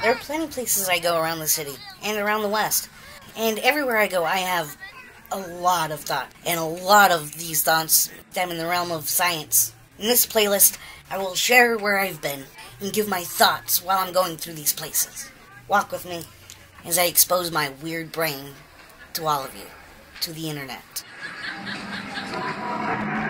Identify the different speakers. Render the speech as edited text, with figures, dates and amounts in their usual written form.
Speaker 1: There are plenty of places I go around the city and around the West. And everywhere I go, I have a lot of thought. And a lot of these thoughts stem in the realm of science. In this playlist, I will share where I've been and give my thoughts while I'm going through these places. Walk with me as I expose my weird brain to all of you, to the internet.